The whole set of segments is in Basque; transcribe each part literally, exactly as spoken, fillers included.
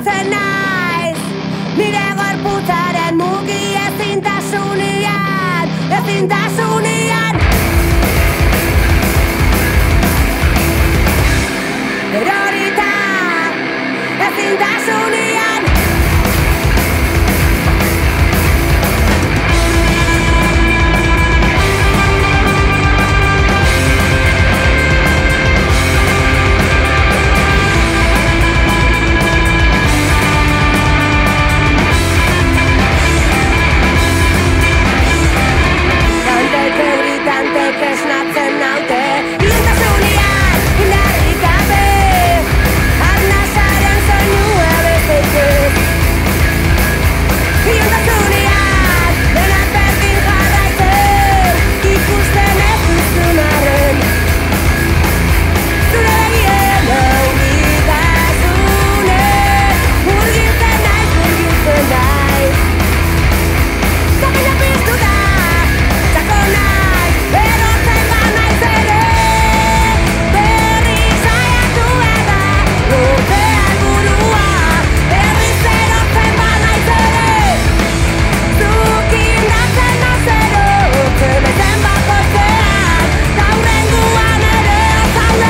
Sartzen naiz nire gorputzaren mugi ezintasunian, ezintasunian. Erorita ezintasunian. Tantek esnatzen naute iluntasunian, indarrik gabe arnasaren soinua betetzen. Iluntasunian, denak berdin jarraitzen, ikusten ez duzun arren. Zure begien haunitasunez, murgiltzen naiz, murgiltzen naiz. Zapila piztuta, txako naiz, erotzen banaiz ere. Berriz saiatu eda, lurpean burua, berriz erotzen banaiz ere. Zuk indatzen nazero, zebezen bakoitzean, gaurrenguan ere azalde.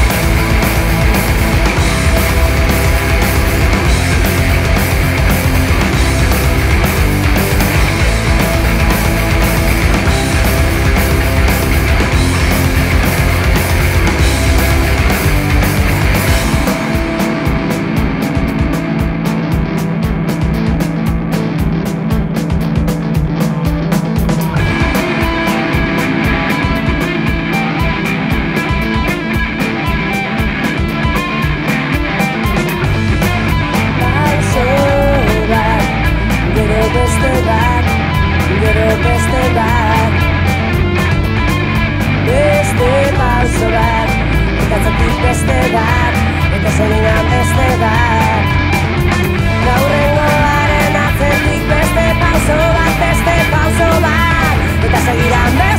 Pauso bat, gero beste bat, gero beste bat. Beste pauso bat, eta atzatik beste bat, eta zenigan beste bat. Gaurrengoaren atzetik beste pauso bat, beste pauso bat, eta segidan beste bat.